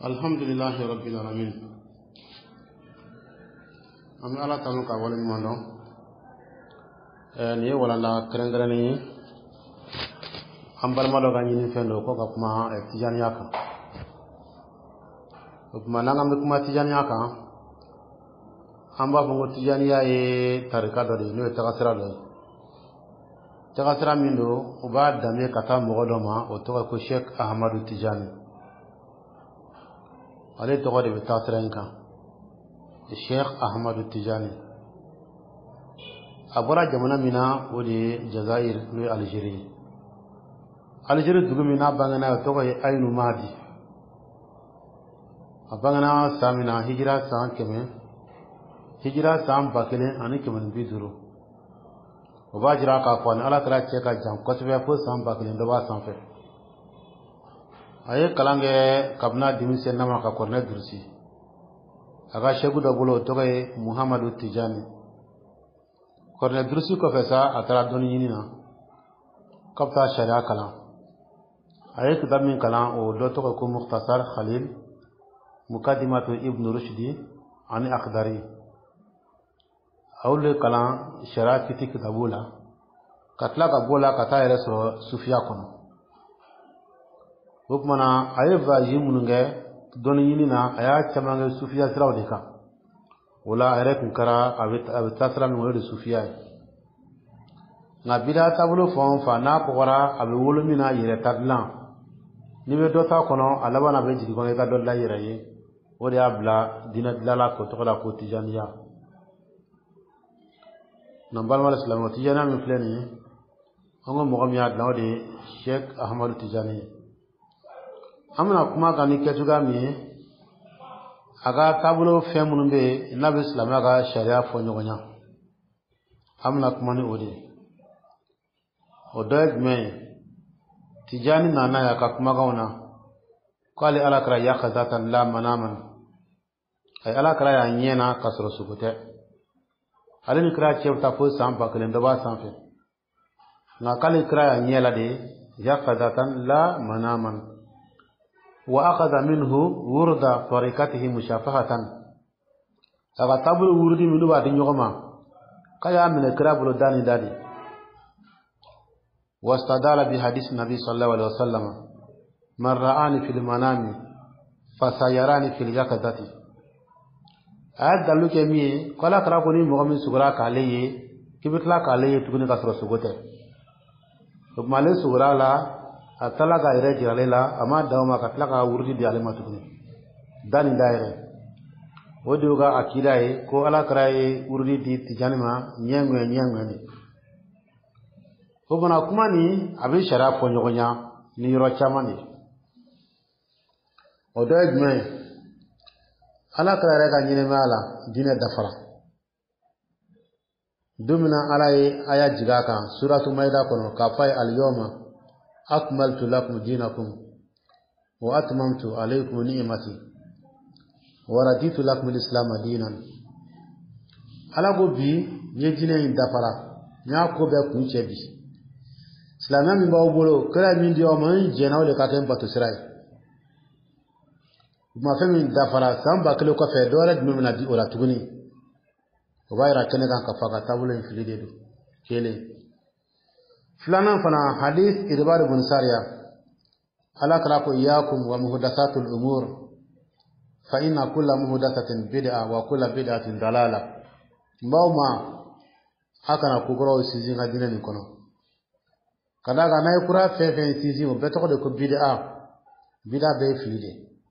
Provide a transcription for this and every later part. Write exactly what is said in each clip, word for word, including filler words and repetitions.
Alhamdulillah Rabbil Alamin. Ami ala tanu ka wala nyundo eh ni wala la krengrani ambal malo ga nyini fendo ko ka kuma tijan yaka kuma nangam kuma tijan yaka amba bongo tijan ya e tarika do no takasira do takasira mindo uba dame kata mogodoma o to ko Sheikh Ahmadu Tijani ale to de tasrenka Sheikh Ahmadu Tijani abura jamana mina wodi Jazair no Algeria Algeria dugu mina bangana to ko aynu mahdi abangana samina hijra san keme hijra san bakele ani kemen biduru obajira ka ko ala kra che ka jam ko se fo san bakele do ba san fe aye kalange kabna dimise nama ka korne dursi aga shegu da bulo toge Muhammadu Tijani korne dursi ko fesa atara doni yinina kapta sharia kala aye kitab min kala o do toge ko mukhtasar Khalil mukaddimatu Ibn Rushdi ani akhdari awle kala sharia kiti kitabula katla ka bola kata ere so sufia kono bukmana aye vaji mununge doni yinina aya chamange sufiya srawdika wala are kunkara abit abitasra mi wala sufiya na bida tabulo fon fa na ko wara abi wolo mina yire tadlan ni be dota kono alaba na be jigi kono ka do la yire yi wodi abla dina dilala ko to la ko tijaniya nambal wal islam tijana mi fleni ongo mo gam ya dawde Sheikh Ahmadu Tijani amna kuma gani ketuga mi aga tabulo femunu be nabi islam aga sharia fo nyogonya amna kuma ni odi odaj me Tijani nana ya ka kuma gauna qali ala kra ya khazatan la manaman ay ala kra ya nyena kasro sugute alini kra chefta fo sampa kelen do ba samfe na kali kra ya nyela de ya khazatan la manaman وأخذ منه ورد طريقته مشافهة أغتابل ورد منه بعد يوما كيا من كرابل داني داني واستدال بحديث النبي صلى الله عليه وسلم من رآني في المنام فسيراني في اليقظة أعد دلوك يمي قال كرابني مغمي سغراك عليه كبتلاك عليه تكوني كسر سغوته ثم عليه سغرالا atalaga ire jiralela ama dawma katlaka wurdi di alima tukuni dani daire wodiuga akidae ko ala karaye wurdi di tijanima nyengwe nyengwe ni hobona kumani abi shara fo nyogonya ni ro chamani odegme ala karaye ga nyine mala dine dafara dumina alaye aya jigaka suratu maida kono kafai al-yawma أكملت لكم دينكم وأتممت عليكم نعمتي ورديت لكم الإسلام دينا على بوبي يجيني دفرا نياكو بكم تشبي إسلام من باوبولو كلا من ديو من جناو لكاتم باتوسراي ما فهم دفرا سام باكلو كفي دولة من دي ولا تغني وبايرا كنكا كفاكا تابولو انفليدو كيلي فلانا فنا حديث إربار بن ساريا ألا تراكوا إياكم ومهدسات الأمور فإن كل مهدسة بدعة وكل بدعة ضلالة باوما هكذا كوكرو سيزين هدينا نكونو كذا كنا يكرا في في سيزين وبتوكو دكو بدعة بدعة بيفيدي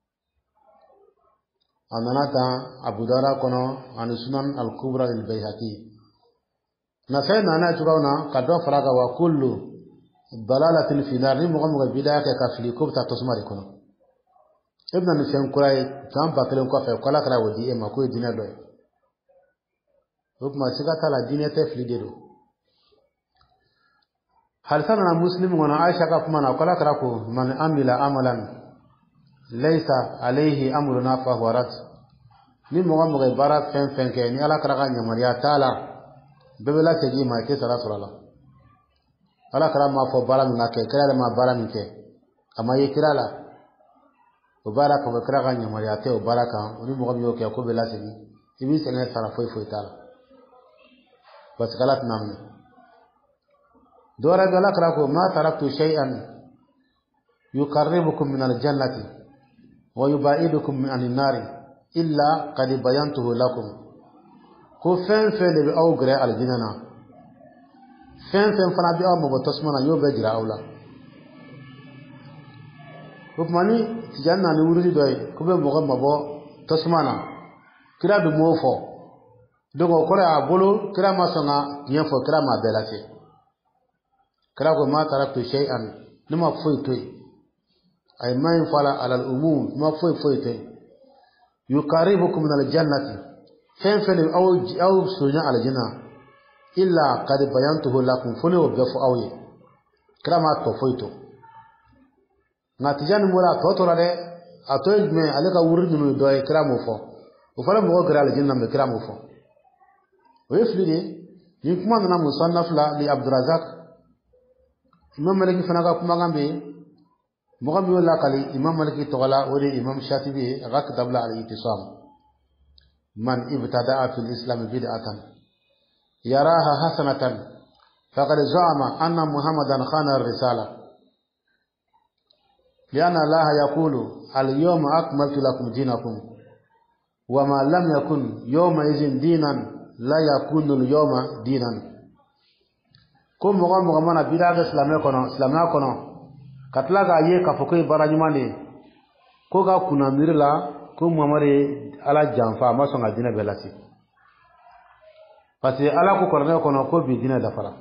أننا تا أبو دارا كونو عن سنن الكبرى للبيهقي نفعنا أنا تقولنا كدوا فراغا وكل ضلالة في نار مغمغ البداية كفليكوب تتصمر يكونوا ابن نفهم كراي كان باكلم كفر كلا كلا ودي إما كوي دينا دوي وكما سيغاتا لا دينة تفلي ديرو هل سننا مسلم وانا عائشة كفمانا كلا كلا كو من عمل عملا ليس عليه أمرنا فهو رد من مغمغ البارات فين فين كيني ألا كلا نيماريا تالا bebela teji ma ke sara surala ala kara ma fo bara min ake kala ma bara min ke ama ye kirala وبارك وبكرا غني مرياتي وبارك وني مغم يوك يكو بلاسني يبي سنه صرفوي فوي تعالى بس غلط نامني دورا غلا كراكو ما تركت شيئا يقربكم من الجنة ويبعدكم من النار إلا قد بينته لكم كو فين فين بي او غري الجنة فين فين فنا بي او مبو تسمنا يو بجرا اولا وبماني تجانا نوري دوي كوبي مغو مبو تسمنا كرا دو موفو دوغو كورا بولو كرا ما سنا ينفو كرا ما بلاتي كرا كو ما تركت شيئا نما فويتوي أي ما ينفعل على الأمور ما فوي فويتوي يقاربكم من الجنة فين فين أو أو سنة على الجنة إلا قد بينته لكم فني وبيفو أوي كرا ما تفويتو نتيجة نمورا توتورا ده أتوي من عليك ورد من دوي كرا مفو وفلا مغو كرا الجنة بكرا مفو ويفلي يمكن أن نصنف لا لعبد الرزاق إمام مالك فناغا كما غامبي مغامبي ولا قالي إمام مالك تغلا وري إمام شافعي غا كتب لا الاعتصام من ابتدع في الإسلام بدعة يراها حسنة فقد زعم أن محمدا خان الرسالة لأن الله يقول اليوم أكملت لكم دينكم وما لم يكن يومئذ دينا لا يكون اليوم دينا ko mogo mogo mana bidaga islamé kono islamé kono katlaga ye ka fokoy baranyumande ko ga kuna mirla ko mamare ala janfa ma songa dina belati parce ala ko korne kono ko bi dina dafara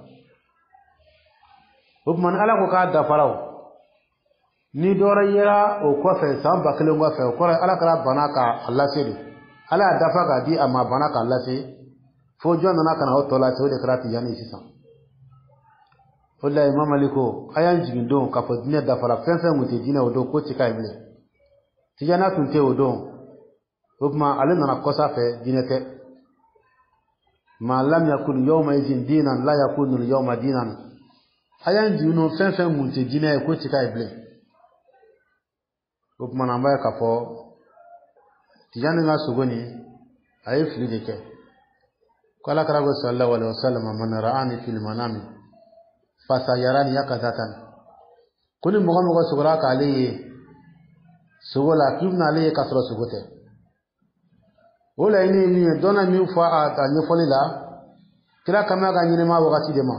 o man ala ko ka dafara ni dora yera o ko fe samba kele ngo fe ko ala kala banaka allah sedi ala dafaga di ama banaka allah se fo jonna na kana o tola se o de krati yani sisan wala imam aliko ayan jigin don ka fo dina da fara fen fen muti dina odo ko tika ible tijana tunte odo hukma alana na kosa fe dina te ma lam yakun yawma idin dinan la yakunu al yawma dinan ayan jigin fen fen muti dina ko tika ible hukma na mbaya ka fo tijana na sugoni ay flideke kala karago sallallahu alaihi wasallam man ra'ani fil manami fasayarani yakazatan kuni mogo mogo sugura ka aliye sugola kibna aliye kasro sugote wala ini ni dona mi fa ata ni folila kira kama ga nyine ma wakati de ma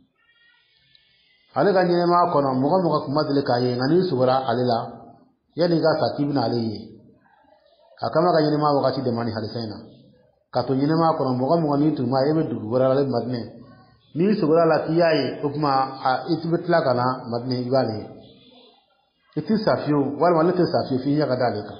ale ga nyine ma kono mogo mogo kuma dile ka ye ngani sugura alila yani ga sakibna aliye akama ga nyine ma wakati de mani halisaina kato nyine ma kono mogo mogo ni tu ma ebe dugu wala le madne ni sugura la kiyaye ukma a itibitla kana madne ibale iti safiyo wal malate safiyo fi ya kadalika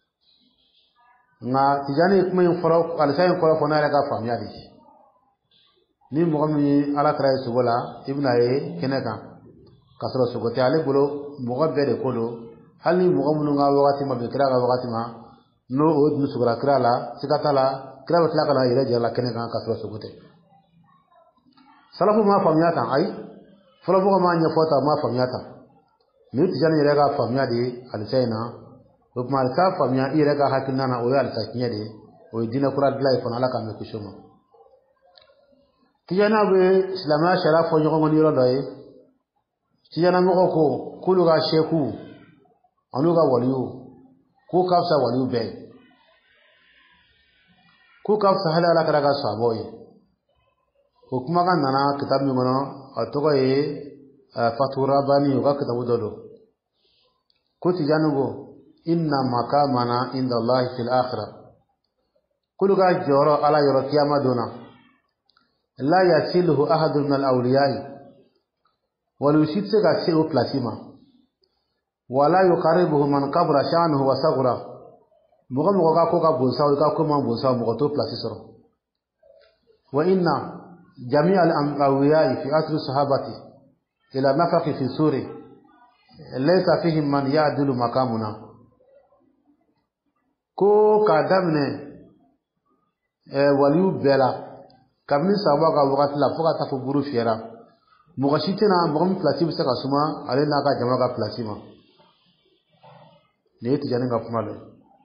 nga tijani kuma yin foro alsayin ko fona daga famiya di ni mo mi ala kray sugula ibnaye keneka kasro sugote ale bolo mo gabbe de kolo hali mo gamu nga wakati ma bikra ga wakati ma no od nu sugura krala sikatala kra batla kana ire jala keneka kasro sugote salafu ma famiyata ay folo ma nya fota ma famiyata ni tijani ire ga famiya di alsayna hukma alka famiya ire ga hakinna na oya altakinya de o dina kura dilay fona ala kam ko shoma tijana be islama shara fo nyogo ngoni ro doy tijana mo ko kulu ga sheku anu ga waliyu ku kafsa waliyu be ku kafsa hala ala kara ga saboye hukuma kan nana kitab mi ngono atogo ye fatura bani yoga kitabu dodo kuti janugo inna makamana inda Allah fil akhirah kulu ga joro ala yoro kiyama dona la yasiluhu ahad min al awliya'i wal yushitse ga se o plasima wala yuqaribuhu man qabra sha'nuhu wa saghra mugo mugo ga ko ga bonsa ga ko man bonsa mugo to plasisoro wa inna جميع الأنبياء في عصر الصحابة إلى نفخ في سوري ليس فيهم من يعدل مقامنا كو كادمنا وليو بلا كابني سابقا وقت لا فوق تفبرو فيرا مغشيتنا مغم بلاسي بسكا سما علينا كا جماعة بلاسيما ne tijani ga kuma lo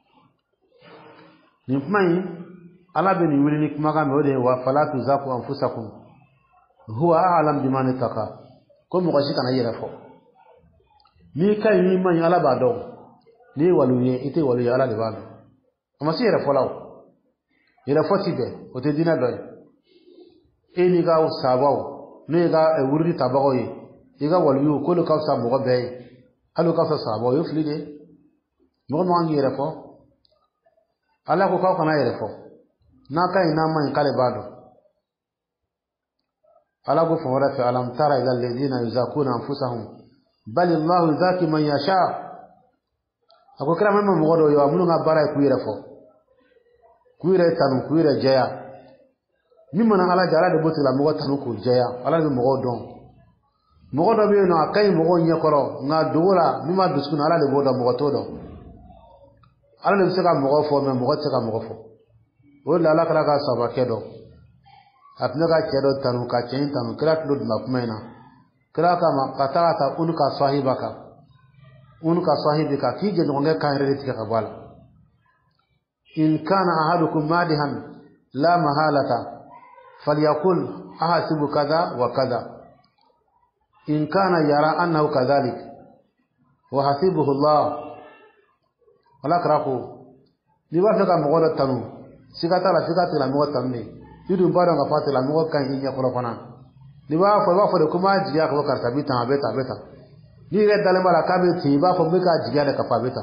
ni kuma yi ala be ni wili ni kuma ga me de wa fala tuzaku anfusakum huwa a'lam biman ittaqa ko mo gashi kana yira fo ni kai ni man ala ba do ni waluye ite waluye ala de ba do ama si yira fo law yira fo ti be o te dina do eni ga o sabaw ne ga e wurri tabago yi iga waluye ko lo ka sa mo go be halu ka sa sabaw yo flide mo mo ngi yira fo ala ko ka kana yira fo na kai na man kale ba do ala go fo wala fa alam tara ila alladhina yuzakuna anfusahum bal Allah yuzaki man yasha ako kira mama mogodo yo amunu nga bara ku yira fo ku yira tanu ku yira jaya mimma na ala jara de botila mogo tanu ku jaya ala be mogo don mogodo be no akai mogo nyekoro nga dogola mimma duskuna ala de bodo mogo todo ala de seka mogo fo me mogo seka mogo fo wala ala kala ka saba kedo apne ka kedo tanu ka chen tanu kira tudo na kumena kira kama kata ta unka sahibaka unka sahibika kije ngonge kan rede tika kabala in kana ahadukum madihan la mahalata falyakul ahasibu kadha wa kadha in kana yara annahu kadhalik wa hasibuhu Allah wala kraku ni wa fika mogoda tanu sikata la sikata la mogoda tanu yudu mbaro nga pate la mogoda kan hinya kono kona ni ba fo ba fo de kuma jiya ko karta bita beta beta ni re dale mara kabe ti ba fo be ka jiya de kafa beta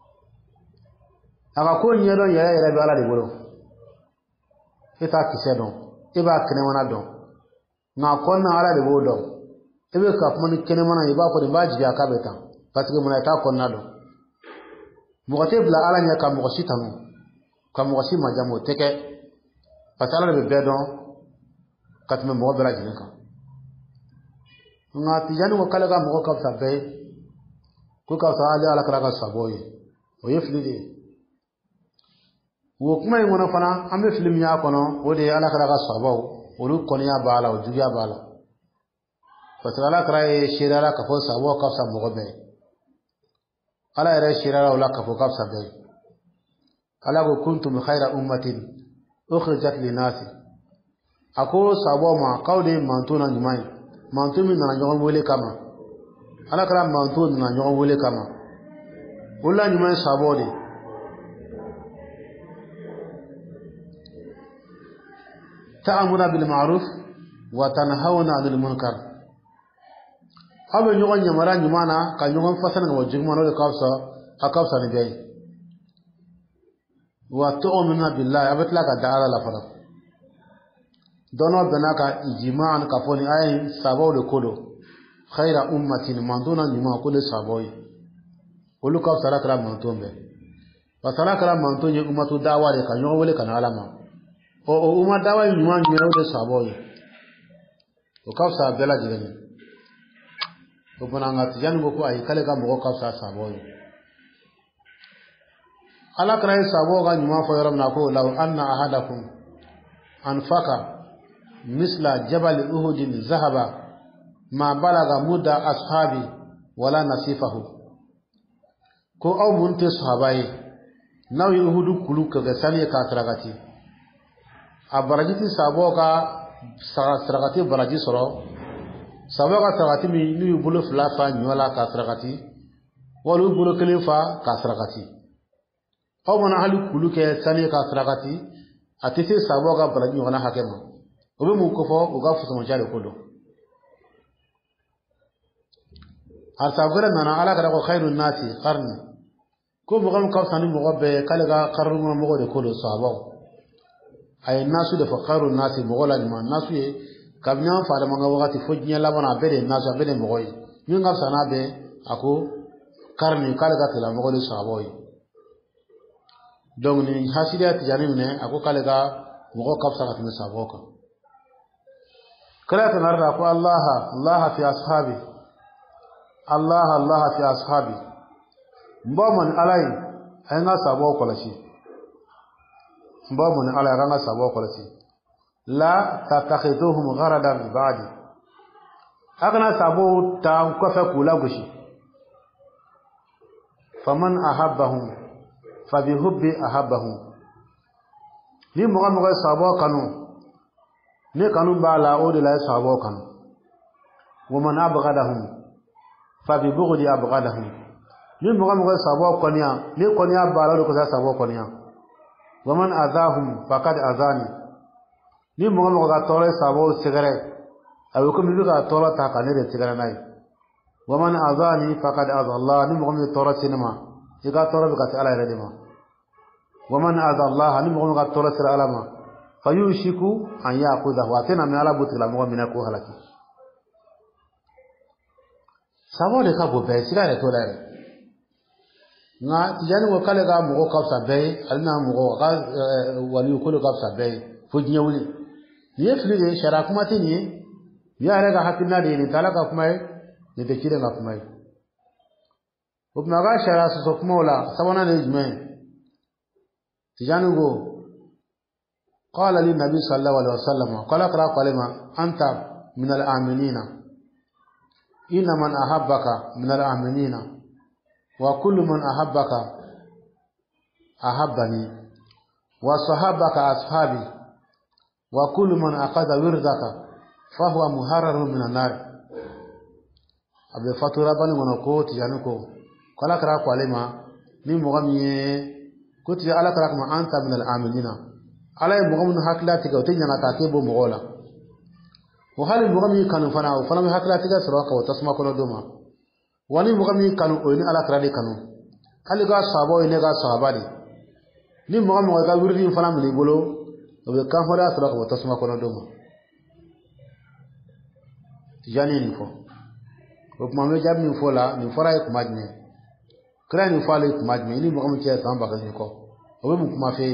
aga ko nyi don yere yere be ala de bolo eta kise don e ba kene wana don na ko na ala de bodo e be ka fo ni kene mana e ba fo de ba jiya ka beta parce que mona ta ko na don mo ko te bla ala nya ka mo ko sitanu ka mo ko si majamo teke parce que ala de be don katme mo bela jinka nga tijani ko kala ga mo ko ka be ko ka sa ala ala kala ga saboy o yeflide wo kuma yi ngona fana ambe film ya kono o de ala kala ga sabaw o lu kono ya bala o juya bala parce que ala kala e shirala ka fo sabo ka sa mo be ala ere shirala o la ka fo ka sa be ala go kuntum khayra ummatin ukhrijat linasi ako sabo ma kawde mantuna nyumai mantumi na nyogon wele kama ala kala mantu na nyogon wele kama ulla nyumai sabo de ta'amuna bil ma'ruf wa tanhauna 'anil munkar habe nyogon nyamara nyumana ka nyogon fasana ngo jigmano de kawsa akawsa ni bay wa tu'minu billahi abatla ka da'ala la fara dono benaka ijma'an ka foni ay sabaw de kodo khaira ummatin manduna nyuma ko le saboy olu ka sara kala mantombe wa sara kala mantonye ummatu dawa de ka nyowo le kana alama o o umma dawa nyuma nyero de saboy o ka sa bela jigani o bonanga tijan go ko ay kale ka mo ka sa saboy ala kala sabo ga nyuma fo yoram na ko law anna ahadakum anfaka مثل جبل أهد ذهب ما بلغ مدى أصحابي ولا نصيفه كو أو منت صحابي نو يهود كلوك غساني كاترغتي أبرجتي سابوكا سرغتي برجي سرو سابوكا سرغتي مي نيو بلو فلافا نيولا كاترغتي ولو بلو كليفا كاترغتي أو من أهل كلوك ساني كاترغتي أتيسي سابوكا برجي ونا حكما obe mu kofo ugafu so mjale kodo arsabara nana ala kada ko khairun nasi qarni ko mo gam kaw sani mo gobe kala ga qarru mo mo de kodo sabo ay nasu de fa khairun nasi mo gola ma nasu ye kabnya fa da manga wakati fojnya la bana bede nasu bede mo goy ñu ngam sana be ako qarni kala ga tala mo godo sabo yi donc ni hasidiya tijani ne ako kala ga mo go kaf sa katme sabo ko كلا تنرى أقول الله الله في أصحابي الله الله في أصحابي مبامن علي أنا سابو كلاشي مبامن علي أنا سابو كلاشي لا تتخذوهم غرضا بعدي أنا سابو تام كفى كولا غشي faman ahabbahum fabihubbi ahabbahum ni moga moga sabo kanu ne kanu bala o de la sabo kanu waman abghadahum fabibughdi abghadahum ni moga moga sabo konya ni konya bala do ko sabo konya waman adahum faqad azani ni moga moga tole sabo sigare aw ko mi ga tola ta kanere sigare nai waman azani faqad azalla ni moga mi tora sinema iga tora bi ka ala redima waman azalla ni moga moga tora sira alama fayushiku an yaqudahu wa kana min ala butila moga min ko halaki sabo le ka bo be sigare to dare nga tijani wo kale ga mogo kapsa be alna mogo ga wali ko le kapsa be fo nyawli ni yefli de shara kuma tini ya raga hakina de ni talaka kuma ni de kire ga kuma ubna ga shara so kuma wala sabana ne jme tijani go qala li nabi sallallahu alaihi wasallam qala qara qalima anta min al-aminina inna man ahabbaka min al-aminina وكل من أحبك أحبني وصحابك أصحابي وكل من أخذ وردك فهو محرر من النار أبي فاتورا بني منكو تجانكو قال كرا قالما ني مغامي كنت على كرا ما أنت من العاملين على مغامن حقلا تيغو تيجانا تاكيبو مغولا وهل مغامي كانوا فنا فنا حقلا تيغا سروكا وتسمع كل دوما wani mugami kanu o ni ala krade kanu ali ga sabo ni ga sahabadi ni mugami ga wirdi fana mi bolo o be kan hora sura ko tasma ko do ma tijani ni fo ko ma me jab ni fo la ni fora ko majme kra ni fale ko majme ni mugami ci tamba ga ni ko o be mu kuma fe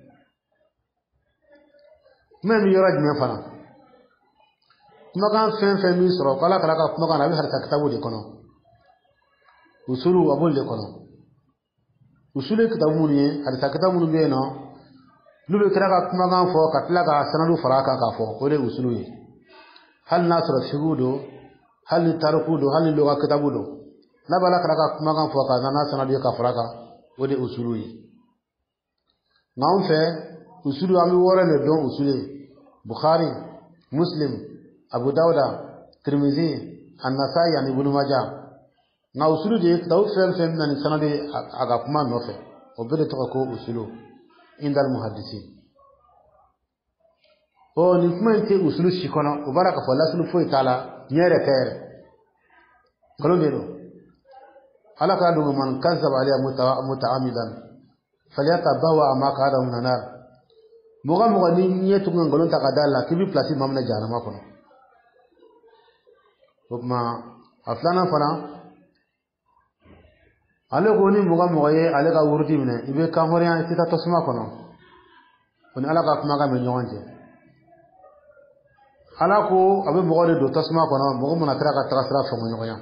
même yoraj me fana kuma kan fen fen mi sura kala kala ka kuma kan abi har ta kitabu de kono usulu abul de kono usulu kitabu ni ada kitabu ni be no lulu kira ka kuma gan fo ka tla ka sanadu faraka ka fo ko de usulu yi hal nasra shuhudu hal tarkudu hal luga kitabu do la bala kira ka kuma gan fo ka na sanadu ka faraka ko de usulu yi ngam fe usulu ami wora le don usulu bukhari muslim abu dauda tirmidhi an-nasai and ibn majah na usulu de taw fem fem na ni sanade aga kuma no fe o bede to ko usulu indal muhaddisin o ni kuma nke usulu shikono o baraka fa lasulu fo itala nyere kere kalo dero ala ka do man kazzaba aliya mutaamidan falyatabawa ma kada min nar muga muga ni nyetu ngolon ta kadala kibi place mamna janama kono kuma aflana fana ale ko ni muga muga ye ale ka wurdi mine ibe kan horiya sita tosma kono on ala ka kuma ga men nyonje ala ko abe muga de do tosma kono muga mona tra ka tra tra fo nyoya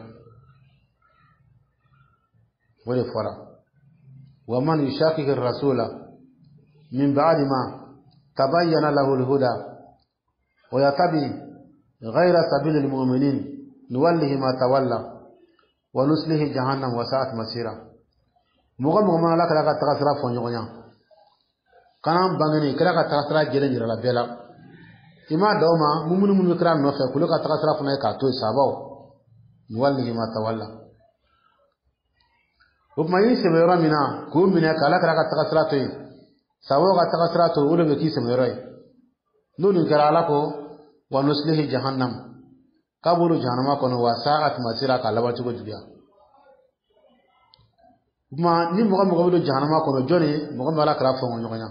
wala fara wa man yushaqiqi ar-rasula min ba'di ma tabayyana lahu al-huda wa yatabi ghayra sabilil mu'minin nuwallihi ma tawalla wa nuslihi jahannam wa sa'at masira muga muga mana la kala ka takasra fo nyonya kanam bangani kala ka takasra jere jere la bela ima dawma mumunu munu kra no fe kulo ka takasra fo na ka to sabaw nuwallihi ma tawalla ubma yi se mera mina ko mina kala kala ka takasra to sabaw ka takasra to ulo be ki se mera nunu kara la ko wa nuslihi jahannam kaburu jahannama kono wa sa'at masira ka labati ko jubiya ma ni mo mo do jahannama kono joni mo mo ala kra fo ngonyo nya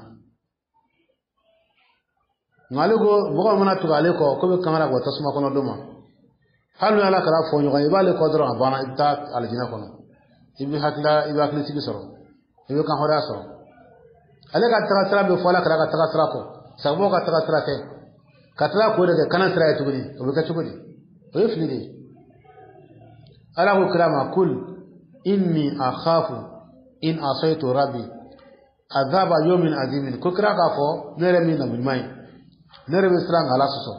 ngaligo mo mo na tugale ko ko be kamera ko tasma kono duma halu ala kra fo ngonyo ibale ko dro bana ibta aljina kono ibi hakla ibi akli sigi soro ibi kan hora soro ale ka tra tra be fo ala kra ka tra tra ko sabo ka tra tra ke katra ko de kana tra etugudi o be ka tugudi ويفلدي أله كلام كل إني أخاف إن أصيت ربي عذاب يوم عظيم ككرا كافو نرمي نبي نرمي سران على سوسو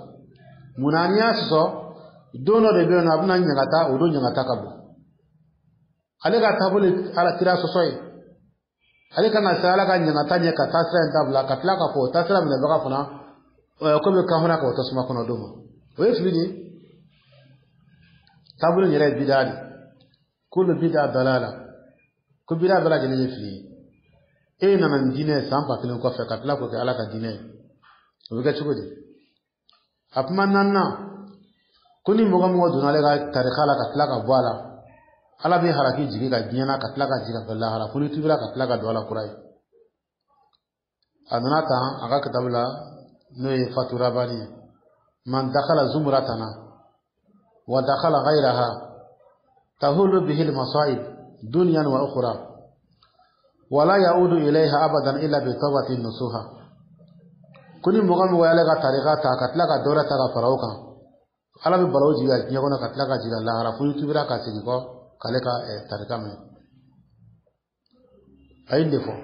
منانيا سوسو دوno de beno abuna nyangata odo nyangata kabo ale ga tabule ala tira sosoy ale kana sala ga nyanga tanya ka tasra ndabla ka tla ka fo tasra mne baka fona ko be ka hona ko to suma kono doma o yeflini tabule nyere bidali kullu bid'a dalala ko bid'a dalala jene yefli e na man dine sampa kilo ko fe ka tla ko ala ka dine o ga chugodi apman nanna kuni moga moga dunale ga tarikha la ka tla ka bwala ala bi haraki jigi ga diana ka tla ka jiga Allah hala kuni tibira ka tla ka dola kurai adanata aga kitabla no e fatura bani man dakhala zumratana wa dakhala ghayraha tahulu bihi al-masa'ib dunyan wa ukhra wa la ya'udu ilayha abadan illa bi tawbati nusuha kuni moga moga ala ga tarikha ta ka tla ka dola ta ga farauka ala bi balaw jiga nyako na ka tla ka jiga Allah hala kuni tibira ka sigi ko kale ka tarika me ayinde fo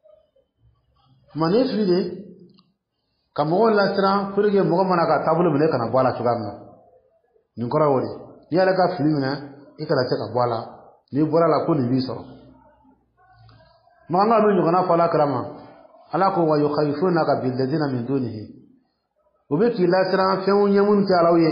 mane fide kamo la tra purge mo mana ka tabulu mele kana bwala chugamna ni kora wori ni ala ka filimina ikala teka bwala ni bwala la ko ni biso manga no nyona fala krama ala ko wa yukhayfuna ka bil ladina min dunihi ubeki la tra fewu nyamun ta lawye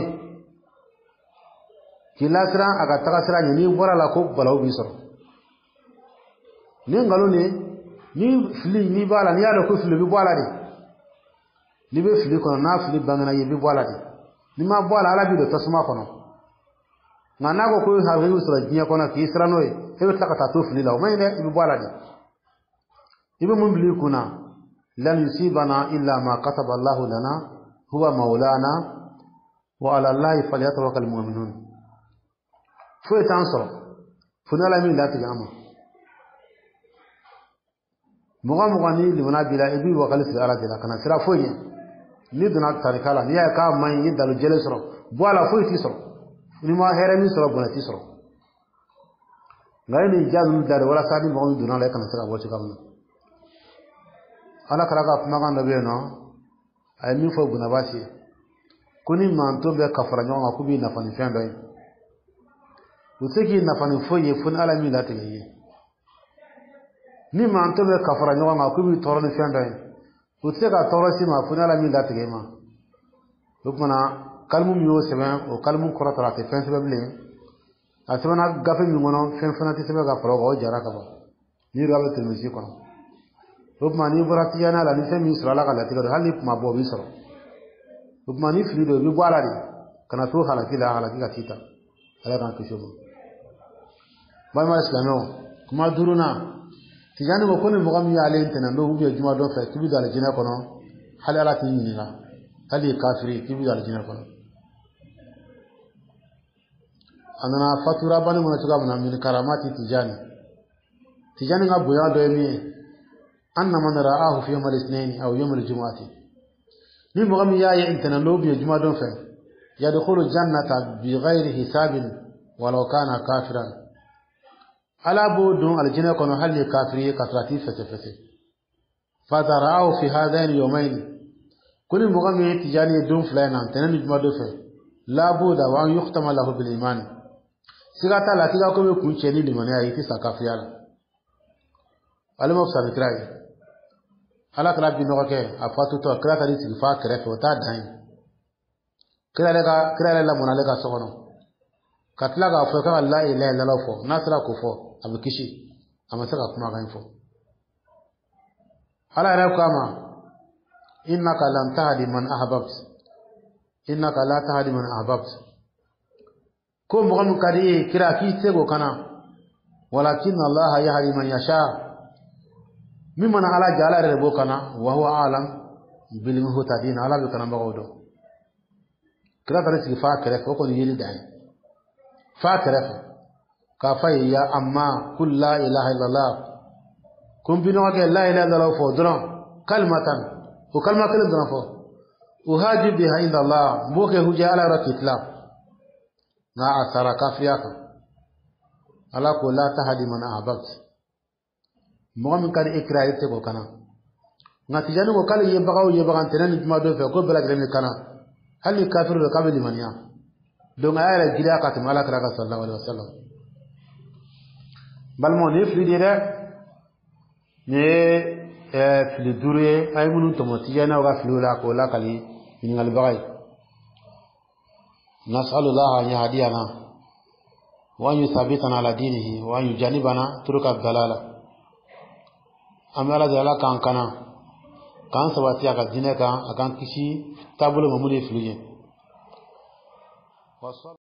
kilasra aga takasra ni bora la ko balaw bi soro ni ngalo ni ni fili ni bala ni ala ko fili bi bala di ni be fili kono na fili bangana yi bi bala di ni ma bala ala bi do tasma kono ngana ko ko ha rewu soro jinya kono ki isra noy hebe takata to fili la o may ne bi bala di ibe mun bili kuna lan yusibana illa ma kataba Allah lana huwa maulana wa ala Allah falyatawakkalul mu'minun fo tanso funa la min lati gama muga muga ni limana bila ibi wa khalif ala jala kana sira fo ni ni duna tarikala ni ya ka man yi dalu jele soro bo ala fo ti soro ni ma here ni soro bona ti soro ngai ni jadu dar wala sadi mo duna la kana sira bo ci gamna ala kala ka maga ndabe no ay mi fo buna basi kuni man to be kafara nyonga kubi na fani fendo useki nafani foye fun alami lati yi ni ma anto be kafara nyoga ma kubi toro ni fenda useka toro si ma fun alami lati yi ma lukmana kalmu miyo seben o kalmu korata te fen sebele asmana gafe mi ngono fen fana ti sebe ga faro go jara ka ba ni rabe te mi sikono lukmana ni borati yana la ni fe mi sura la ka lati ga hali ma bo bi soro lukmana ni flido bi bwala di kana to hala kila hala kika kita ala kan kishomo bama islamo kuma duruna tijani ko kone mo gami ale intena do hubi juma do fa tibi dal jina kono hali ala tin ni na hali kafiri tibi dal jina kono anana fatura bani mo tuga mo min karamati tijani tijani nga boya do mi anna man ra'ahu fi yawm al-ithnain aw yawm al-jum'ati ni mo gami ya ya intena do hubi juma do fa yadkhulu jannata bighayri hisabin walau kana kafiran ala bodun aljina kono halli kafiri kasrati fete fete fadara'u fi hadain yawmayn kulli mugami tijani dun fulana tanan juma do fe la buda wa yuhtama lahu bil iman sigata la tiga ko be kunche ni limani ayi ti sakafiyala alimo sabitrai ala kala bi no ke afatu to kala kali ti fa kare to ta dai kala lega kala la mona lega sokono katla ga fo ka la ilaha illallah fo nasra ko fo abikishi amasaka kuma ga info ala ra kama innaka lam tahdi man ahbabt innaka la tahdi man ahbabt ko mo gam kadi kira ki tego kana walakin allah yahdi man yasha mimman ala jala re bo kana wa huwa alam bil muhtadin ala bi kana bagodo kira tare ci fa kare ko ko ni yiri dai fa kare kafai ya amma kul la ilaha illallah kun bino ke la ilaha illallah fo dron kalmatan ko kalma kala dron fo uhajib biha inda allah mboke huja ala rakitla na asara kafiyaka ala ko la tahdi man ahbabt mo min kan ikra yete ko kana ngati janu ko kala ye bagaw ye bagan tenen juma do fe ko bela gremi kana hali kafiru kabili mania don ayara gida ka tamala karaka sallallahu alaihi wasallam balmo ne fili de da ne eh fili dure ay munu to motiya na ga fili la ko la kali min ngal bagay nas'alullah an yahdiyana wa an yuthabbitana ala dinihi wa an yujanibana turuka dalala amala dala kan kana kan sabati aka dine kan akan kisi tabulo mamuni fili